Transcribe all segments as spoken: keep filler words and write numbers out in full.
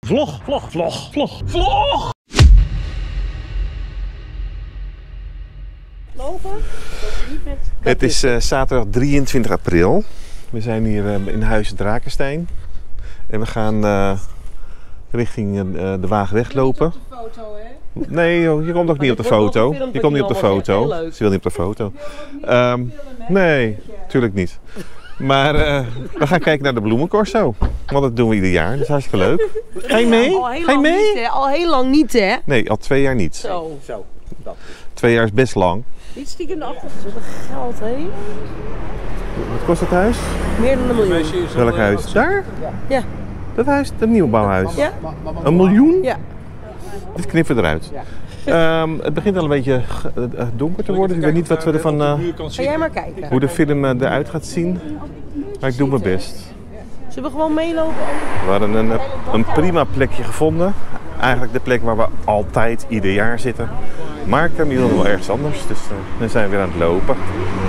Vlog, vlog, vlog, vlog, vlog! Lopen? Het is uh, zaterdag drieëntwintig april. We zijn hier uh, in Huis Drakenstein. En we gaan uh, richting uh, de Waagweg lopen. Je komt op de foto, hè? Nee, joh, je komt ook niet op de foto. Je komt niet op de foto. Ze wil niet op de foto. Um, nee, natuurlijk niet. Maar uh, we gaan kijken naar de bloemencorso. Want dat doen we ieder jaar. Dat is hartstikke leuk. Ga je mee? Ga je mee? Niet, al heel lang niet, hè? Nee, al twee jaar niet. Zo. Zo, dat. Twee jaar is best lang. Niet stiekem de achtergrond. Wat geld, hè? Wat kost het huis? Meer dan een miljoen. Welk huis? Daar? Ja. Dat huis, dat nieuwbouwhuis? Ja. Een miljoen? Ja. Dit knippen we eruit. Um, het begint al een beetje uh, donker te worden. Dus ik weet niet wat we ervan, uh, Ga jij maar kijken. hoe de film uh, eruit gaat zien. Maar ik doe mijn best. Zullen we gewoon meelopen? We hadden een, een prima plekje gevonden. Eigenlijk de plek waar we altijd ieder jaar zitten. Maar Camille wilde wel ergens anders. Dus uh, dan zijn we weer aan het lopen.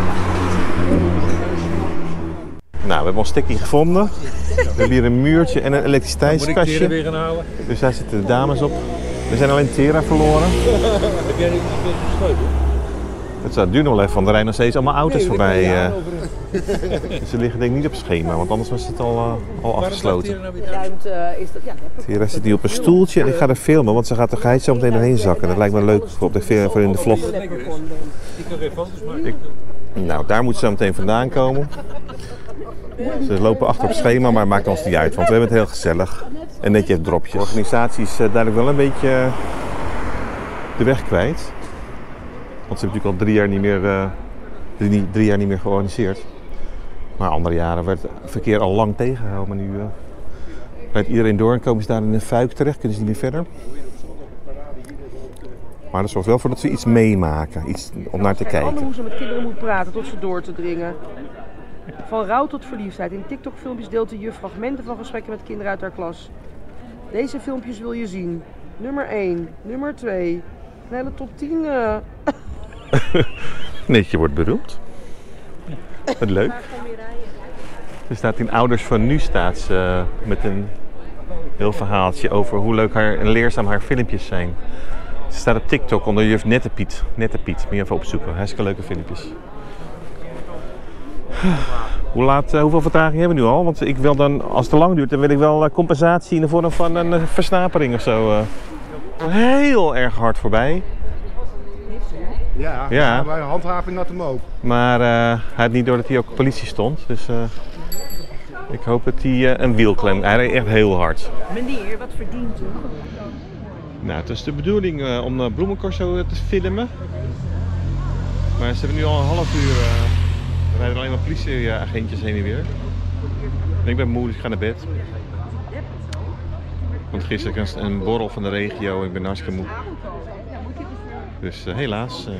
Nou, we hebben ons stekkie gevonden. We hebben hier een muurtje en een elektriciteitskastje. Moet ik weer gaan halen? Dus daar zitten de dames op. We zijn alleen Tera verloren. Heb jij niet gesleuteld? Het zou duren nog wel even, want er rijden nog steeds allemaal auto's nee, voorbij. Ja, uh. Ze liggen denk ik niet op schema, want anders was het al, uh, al afgesloten. De ruimte is dat, ja. Tera zit hier op een stoeltje en ik ga er filmen, want ze gaat er geit zo meteen doorheen zakken. Dat lijkt me leuk voor, op de, voor in de vlog. Ik kan geen foto's maken. Ik, nou, daar moet ze zo meteen vandaan komen. Ze lopen achter op schema, maar het maakt ons niet uit, want we hebben het heel gezellig. En netjes dropjes. De organisatie is uh, duidelijk wel een beetje uh, de weg kwijt. Want ze hebben natuurlijk al drie jaar niet meer, uh, drie, drie jaar niet meer georganiseerd. Maar andere jaren werd het verkeer al lang tegengehouden. Maar nu uh, rijdt iedereen door en komen ze daar in een fuik terecht, kunnen ze niet meer verder. Maar dat zorgt wel voor dat ze iets meemaken, iets om naar te kijken. Anne hoe ze met kinderen moet praten tot ze door te dringen. Van rouw tot verliefdheid. In TikTok-filmpjes deelt de juf fragmenten van gesprekken met kinderen uit haar klas. Deze filmpjes wil je zien. Nummer één, nummer twee. Een hele top tien. Uh. Netje wordt beroemd. Wat leuk. Er staat in Ouders van Nu staat ze uh, met een heel verhaaltje over hoe leuk haar en leerzaam haar filmpjes zijn. Ze staat op TikTok onder juf Nette Piet. Nette Piet, moet je even opzoeken. Hartstikke leuke filmpjes. Hoe laat, uh, hoeveel vertraging hebben we nu al? Want ik wil dan, als het te lang duurt, dan wil ik wel uh, compensatie in de vorm van een uh, versnapering of zo. Uh. Heel erg hard voorbij. Ja, ja. bij handhaving had hem ook. Maar uh, hij had niet door dat hij ook politie stond. Dus uh, ik hoop dat hij uh, een wielklem. Hij reed echt heel hard. Meneer, wat verdient u? Nou, het is de bedoeling uh, om uh, bloemencorso te filmen. Maar ze hebben nu al een half uur. Uh, er rijden alleen maar politieagentjes heen en weer. En ik ben moe, dus ik ga naar bed. Want gisteren was een borrel van de regio en ik ben hartstikke moe. Dus uh, helaas. Uh...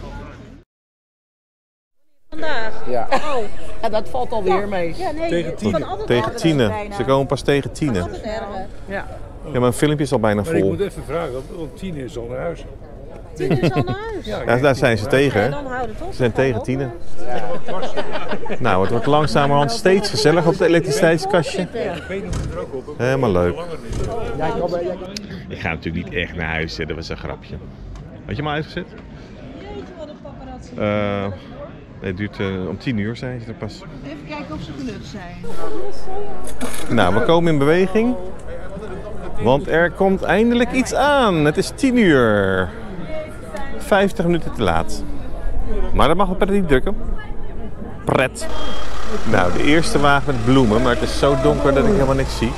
Vandaag? Ja. Oh, ja, dat valt alweer mee. Ja, nee, Tegen tien. Tegen tienen. Ze komen pas tegen tienen. Ja. Ja, mijn filmpje is al bijna Maar ik vol. moet even vragen, want tien is al naar huis. tien is al naar huis. Ja, Ja, daar zijn ze tegen, hè? Dan houden toch? Ze zijn tegen tienen. Nou, het wordt langzamerhand steeds gezellig op het elektriciteitskastje. ik weet hem er ook op. Helemaal leuk. Langer niet. Ik ga natuurlijk niet echt naar huis, hè. Dat was een grapje. Had je hem al uitgezet? Uh, nee, het duurt uh, om tien uur, zijn ze er pas. Even kijken of ze gelukt zijn. Nou, we komen in beweging. Want er komt eindelijk iets aan. Het is tien uur. vijftig minuten te laat. Maar dat mag wel prettig niet drukken. Pret. Nou, de eerste wagen met bloemen, maar het is zo donker dat ik helemaal niks zie.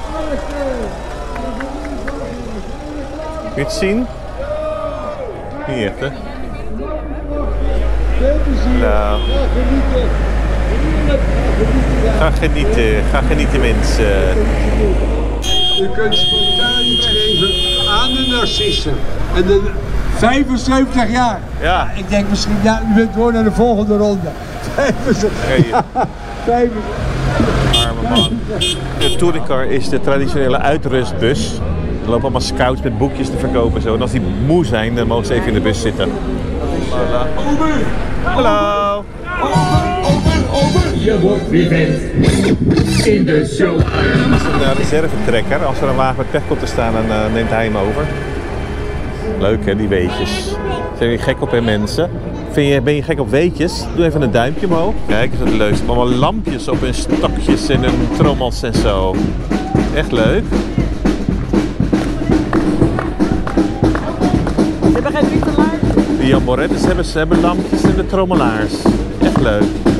Kun je het zien? Niet echt, hè? Nou. Ga genieten, ga genieten mensen. Je kunt spontaan iets geven aan de narcissen. En de vijfenzeventig jaar. Ja. Ik denk misschien, ja, u bent door naar de volgende ronde. vijfenzeventig. Arme man. De touringcar is de traditionele uitrustbus. Er lopen allemaal scouts met boekjes te verkopen. Zo. En als die moe zijn, dan mogen ze even in de bus zitten. Voilà. Hallo. Over, over, over. Je wordt vivent in de show. Dat is een uh, reservetrekker. Als er een wagen met pech komt te staan, dan uh, neemt hij hem over. Leuk hè, die weetjes. Zijn jullie gek op hè mensen? Vind je, ben je gek op weetjes? Doe even een duimpje omhoog. Kijk, is dat leuk. Allemaal lampjes op hun stokjes en hun trommels en zo. Echt leuk. Ze hebben geen witte laarzen. Die Morettes hebben, ze hebben lampjes en de trommelaars. Echt leuk.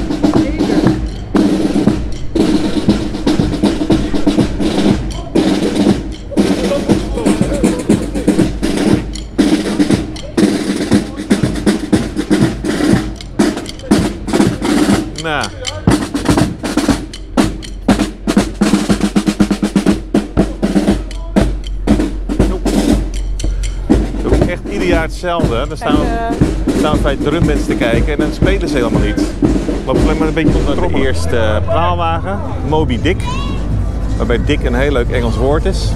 Nou. Dat is echt ieder jaar hetzelfde. Dan staan we, staan we bij drumbands te kijken en dan spelen ze helemaal niet. Lopen alleen maar een beetje onder de eerste praalwagen, Moby Dick. Waarbij Dick een heel leuk Engels woord is.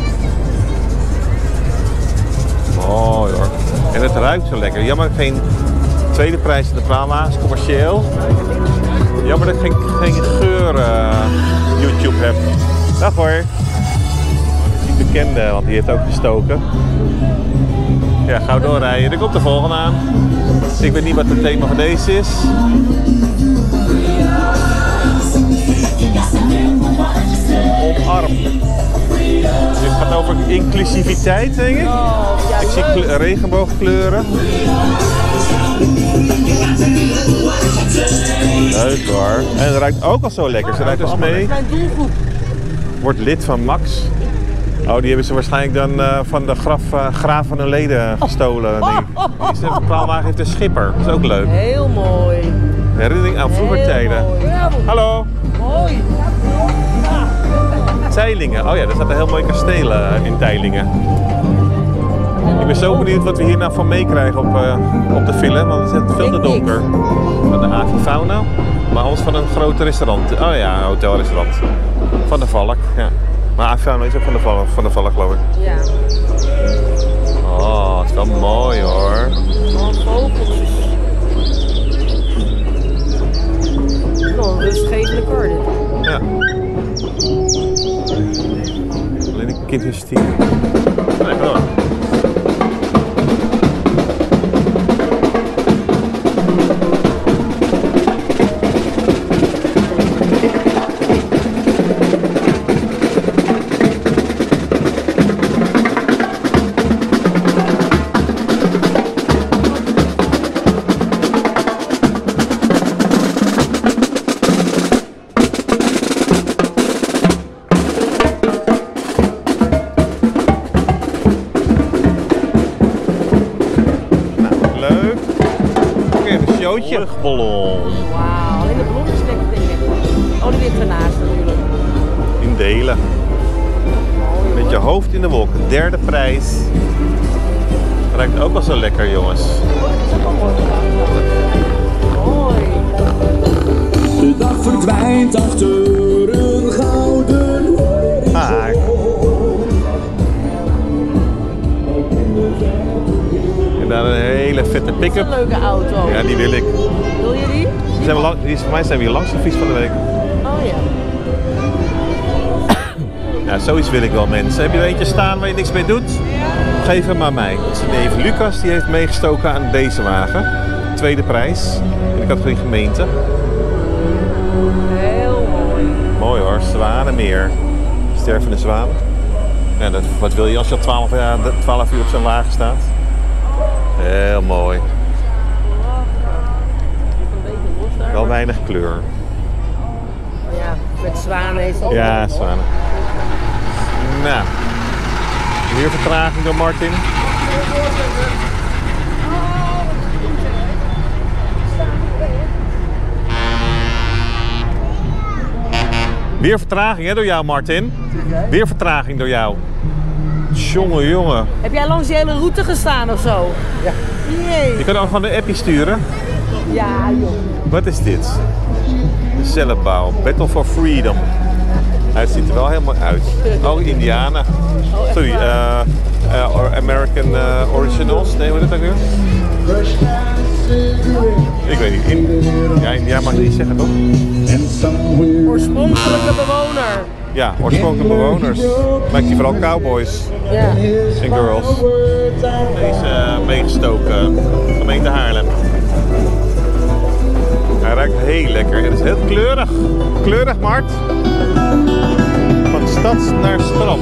Mooi hoor. En het ruikt zo lekker. Jammer geen tweede prijs in de praalwagens, commercieel. Jammer dat ik geen, geen geur uh, YouTube heb. Dag hoor. Die bekende, want die heeft ook gestoken. Ja, gauw doorrijden. Er komt de volgende aan. Ik weet niet wat het thema van deze is. Omarm. Dit gaat over inclusiviteit, denk ik. Ik zie regenboogkleuren. Leuk hoor. En het ruikt ook al zo lekker. Ze ruikt dus mee. Wordt lid van Max. Oh, die hebben ze waarschijnlijk dan uh, van de graf, uh, graaf van hun leden gestolen. Denk ik. Deze praalwagen heeft een schipper. Dat is ook leuk. Heel mooi. Herinnering aan vroeger tijden. Hallo. Mooi. Teylingen. Oh ja, er staat een heel mooi kasteel uh, in Teylingen. Ik ben zo benieuwd wat we hier nou van meekrijgen op, uh, op de film, want het is veel te donker. Van de avifauna, maar anders van een groot restaurant. Oh ja, een hotelrestaurant. Van de Valk, ja. Maar avifauna is ook van de Valk, van de Valk geloof ik. Ja. Oh, het is wel mooi hoor. Oh, vogeltjes. Oh, een rustgevende kar dit. Ja. Alleen een kind is tien. Nee, ga door. Luchtballon. Wauw, alleen de ballon is lekker denk ik. Oh, die ligt ernaast natuurlijk. In delen. Met je hoofd in de wolken. Derde prijs. Ruikt ook wel zo lekker, jongens. Mooi. De dag verdwijnt achter een gouden haak. En dan een hele vette pick-up. Dat is een leuke auto. Ja, die wil ik. Wil je die? Die zijn we lang, die is, voor mij zijn we hier langs gefietst van de week. Oh ja. Ja, zoiets wil ik wel, mensen. Heb je er eentje staan waar je niks mee doet? Geef hem maar mij. Zijn neef Lucas die heeft meegestoken aan deze wagen. Tweede prijs in de categorie gemeente. Heel mooi. Mooi hoor, Zwanenmeer. Stervende zwanen. Ja, dat, wat wil je als je al twaalf, ja, twaalf uur op zo'n wagen staat? Heel mooi. Wel weinig kleur. Ja, met zwanen is het. Ja, zwanen. Nou, weer vertraging door Martin. Weer vertraging hè, door jou, Martin. Weer vertraging door jou. Jongen, jongen. Heb jij langs die hele route gestaan of zo? Ja. Jee. Je kan ook gewoon de appie sturen. Ja, joh. Wat is dit? De cellenbouw. Battle for Freedom. Hij ziet er wel helemaal uit. Oh, Indiana. Sorry, uh, uh, American uh, Originals. Nee, wat is dat ook weer? Ik weet niet. In... Ja, India mag je niet zeggen, toch? Oorspronkelijke bewoner. Ja, oorspronkelijke bewoners. Maar ik zie vooral cowboys Ja. en girls. Deze uh, meegestoken gemeente Haarlem. Hij ruikt heel lekker en het is heel kleurig. Kleurig, Mart. Van stad naar strand.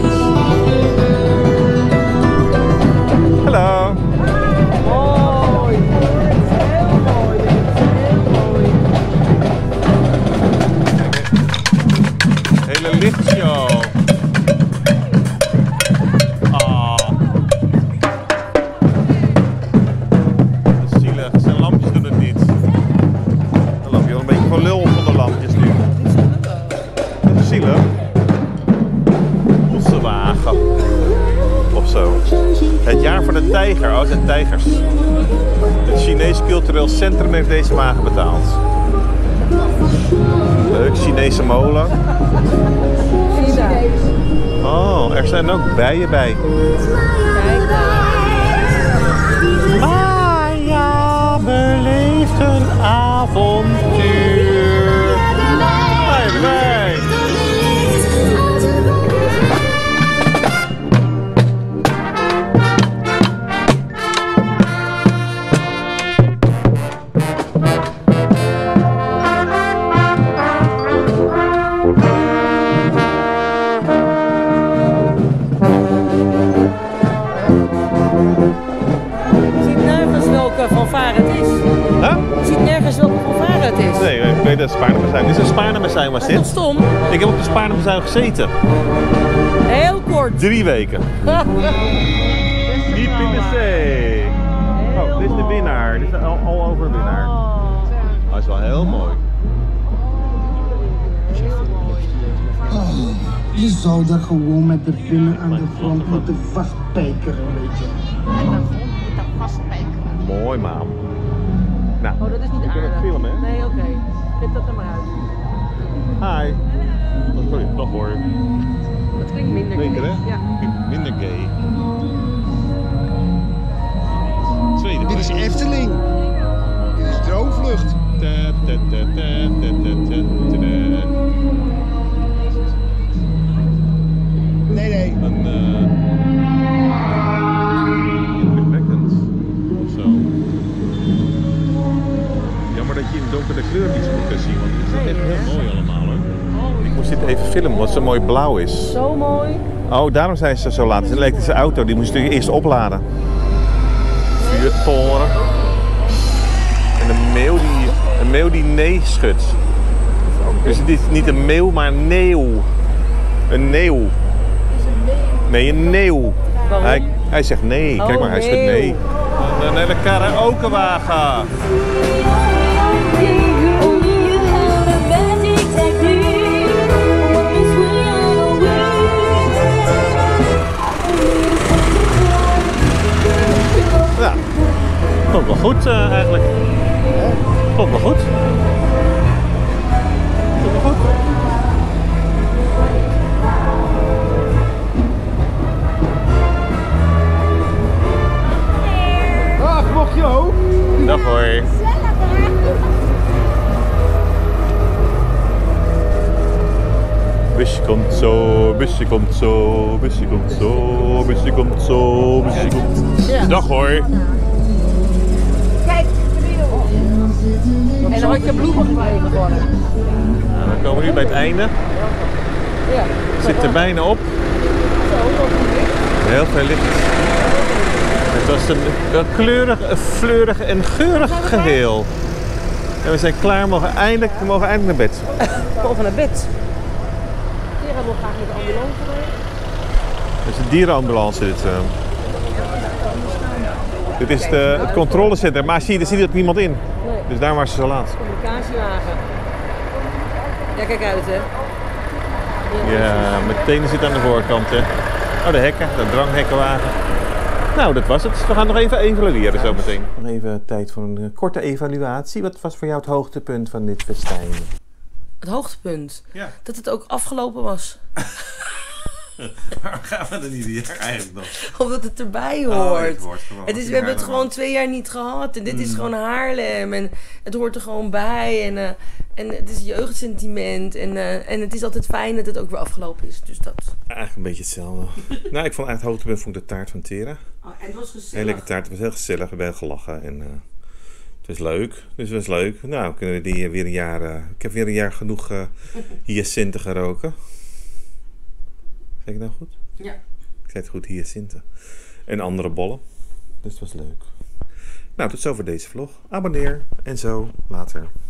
Hallo. Mooi. Heel mooi. Heel mooi. Hele lichtshow. Ah. Dat is zielig. Zijn lampjes doen het niet. Dan loop je wel een beetje van lul van de lampjes nu. Dat is zielig. Onze wagen. Of zo. Het jaar van de tijger. Oh, het zijn tijgers. Het Chinees Cultureel Centrum heeft deze wagen betaald. Leuk, Chinese molen. China. Oh, er zijn ook bijen bij. Kijk. Maya beleeft een avontuur. Bij bij. Fanfare het is. Huh? Je ziet nergens welke fanfare het is. Nee, ik weet dat het Spaarnemerzuin. Dit is een Spaarnemerzuin, was Dat is dit? toch stom? Ik heb op de Spaarnemerzuin gezeten. Heel kort. Drie weken. Diep in de zee. Oh, dit is de winnaar. Dit is de al, al over winnaar. Dat is wel heel mooi. Je zou daar gewoon met de vinger aan de grond moeten vastpijkeren, weet je. Mooi, maam. Nou, Oh, dat is niet ik ben aardig. het filmen, hè? Nee, oké. Okay. Knip dat er maar uit. Hi. Oh, sorry, nog hoor. Dat klinkt minder Beter, gay. hè? Ja. Minder gay. Tweede Dit is Efteling. Dit is Droomvlucht. Ta, ta, ta, ta, ta, ta, ta, ta, ta. Nee, nee. Een uh, indrukwekkend of zo. Jammer dat je in donkere kleur niet zo goed kan zien, want het is Nee, echt heel hè? mooi allemaal hoor. Ik moest dit even filmen, omdat het zo mooi blauw is. Zo mooi. Oh, daarom zijn ze zo laat. Het is een elektrische auto, die moest je natuurlijk eerst opladen. Vuurtoren. En een meeuw die, een meeuw die nee schudt. Dus het is niet een meeuw, maar een neeuw. Een neeuw. Nee, een neeuw. Waarom? Hij, hij zegt nee. Kijk Oh, maar, hij zegt neeuw. nee. Een, een hele karaokewagen. Ja, komt wel goed uh, eigenlijk. Komt wel goed. Komt wel goed. Ach, mocht je ook? Dag hoor. Busje komt zo, busje komt zo, busje komt zo, busje komt zo, busje komt. Ja. Dag hoor. Kijk, en dan had je bloemen gekregen worden. Nou, dan komen we nu bij het einde. Ja. Het zit er bijna op. Heel veel licht. Het was een, een kleurig, een fleurig en geurig geheel. En we zijn klaar, we mogen eindelijk, we mogen eindelijk naar bed. Of naar bed. Tera wil graag met de ambulance rijden. Het is een dierenambulance dit. Uh. Dit is de, het controlecentrum, maar zie je, er zit ook niemand in. Nee. Dus daar was ze zo laat. Communicatiewagen. Ja, kijk uit hè. Ja, meteen zit aan de voorkant. Hè. Oh, de hekken, de dranghekkenwagen. Nou, dat was het. We gaan nog even evalueren zo meteen. Nog even tijd voor een korte evaluatie. Wat was voor jou het hoogtepunt van dit festijn? Het hoogtepunt? Ja. Dat het ook afgelopen was. Waarom gaan we er niet hier eigenlijk nog? Omdat het erbij Oh, hoort. het hoort gewoon. Het is, we hebben het gewoon twee jaar niet gehad. En dit is Mm. gewoon Haarlem. En het hoort er gewoon bij. En, uh, en het is jeugdsentiment. En, uh, en het is altijd fijn dat het ook weer afgelopen is. Dus dat. Eigenlijk een beetje hetzelfde. Nou, ik vond eigenlijk het hoogtepunt vond ik de taart van Tera. Oh, en het was gezellig. Heel lekker taart. Het was heel gezellig. We hebben heel gelachen. En uh, het was leuk. Dus het was leuk. Nou, kunnen we die weer een jaar... Uh, ik heb weer een jaar genoeg uh, hyacinten geroken. Zeg ik nou goed? Ja. Ik zei het goed, hyacinten. En andere bollen. Dus het was leuk. Nou, tot zover deze vlog. Abonneer en zo later.